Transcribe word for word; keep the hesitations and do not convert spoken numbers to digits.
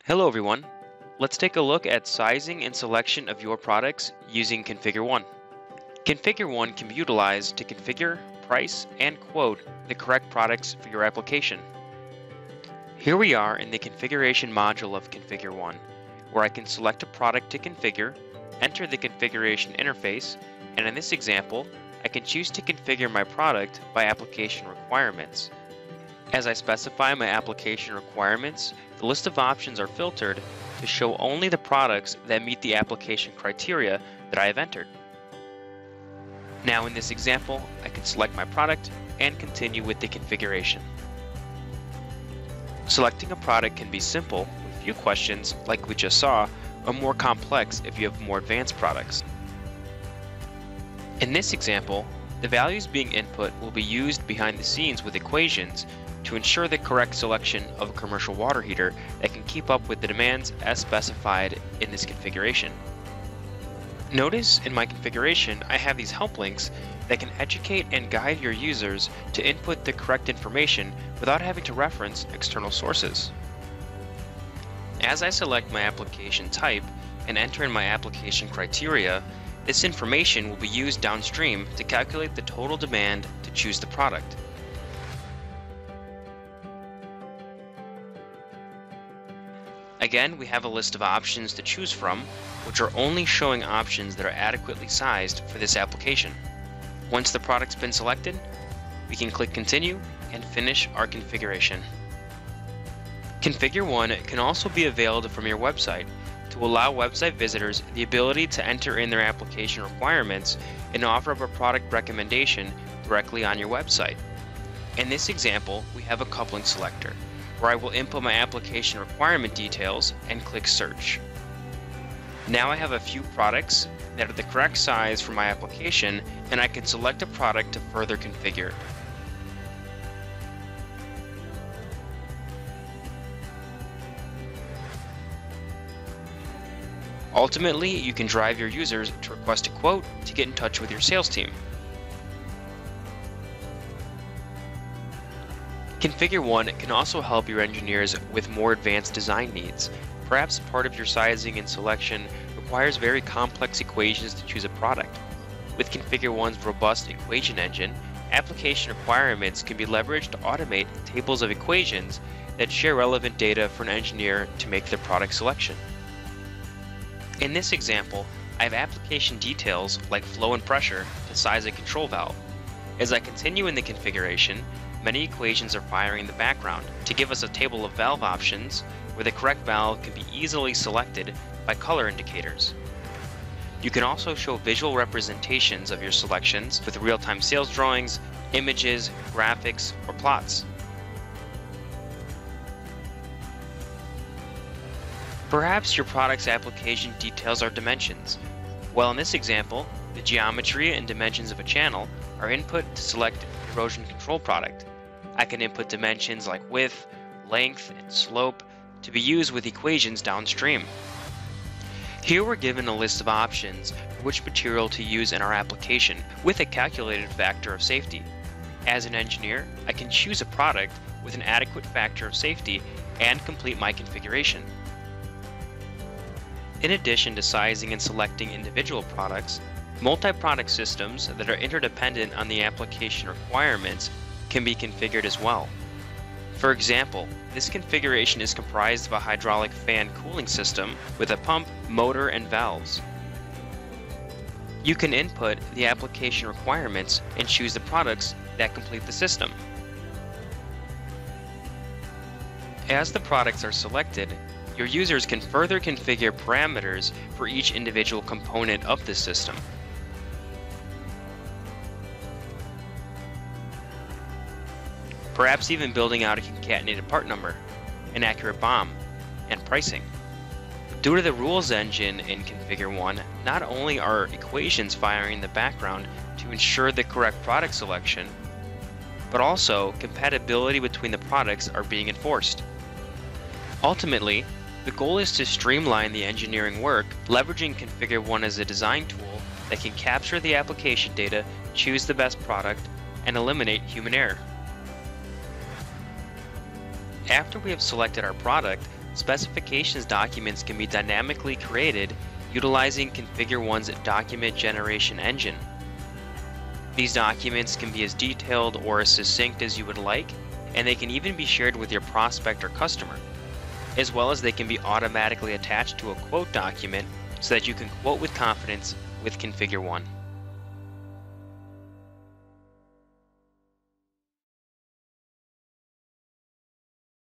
Hello everyone. Let's take a look at sizing and selection of your products using Configure one. Configure one can be utilized to configure, price, and quote the correct products for your application. Here we are in the configuration module of Configure one, where I can select a product to configure, enter the configuration interface, and in this example, I can choose to configure my product by application requirements. As I specify my application requirements, the list of options are filtered to show only the products that meet the application criteria that I have entered. Now in this example, I can select my product and continue with the configuration. Selecting a product can be simple with few questions like we just saw, or more complex if you have more advanced products. In this example, the values being input will be used behind the scenes with equations to ensure the correct selection of a commercial water heater that can keep up with the demands as specified in this configuration. Notice in my configuration I have these help links that can educate and guide your users to input the correct information without having to reference external sources. As I select my application type and enter in my application criteria, this information will be used downstream to calculate the total demand to choose the product. Again, we have a list of options to choose from, which are only showing options that are adequately sized for this application. Once the product's been selected, we can click Continue and finish our configuration. Configure one can also be availed from your website to allow website visitors the ability to enter in their application requirements and offer up a product recommendation directly on your website. In this example, we have a coupling selector, where I will input my application requirement details and click Search. Now I have a few products that are the correct size for my application, and I can select a product to further configure. Ultimately, you can drive your users to request a quote to get in touch with your sales team. Configure one can also help your engineers with more advanced design needs. Perhaps part of your sizing and selection requires very complex equations to choose a product. With Configure one's robust equation engine, application requirements can be leveraged to automate tables of equations that share relevant data for an engineer to make their product selection. In this example, I have application details like flow and pressure to size a control valve. As I continue in the configuration, many equations are firing in the background to give us a table of valve options where the correct valve can be easily selected by color indicators. You can also show visual representations of your selections with real-time sales drawings, images, graphics, or plots. Perhaps your product's application details our dimensions. Well, in this example, the geometry and dimensions of a channel are input to select erosion control product. I can input dimensions like width, length, and slope to be used with equations downstream. Here we're given a list of options for which material to use in our application with a calculated factor of safety. As an engineer, I can choose a product with an adequate factor of safety and complete my configuration. In addition to sizing and selecting individual products, MultiProduct systems that are interdependent on the application requirements can be configured as well. For example, this configuration is comprised of a hydraulic fan cooling system with a pump, motor, and valves. You can input the application requirements and choose the products that complete the system. As the products are selected, your users can further configure parameters for each individual component of the system. Perhaps even building out a concatenated part number, an accurate B O M, and pricing. Due to the rules engine in Configure one, not only are equations firing in the background to ensure the correct product selection, but also compatibility between the products are being enforced. Ultimately, the goal is to streamline the engineering work, leveraging Configure one as a design tool that can capture the application data, choose the best product, and eliminate human error. After we have selected our product, specifications documents can be dynamically created utilizing Configure One's document generation engine. These documents can be as detailed or as succinct as you would like, and they can even be shared with your prospect or customer, as well as they can be automatically attached to a quote document so that you can quote with confidence with Configure One.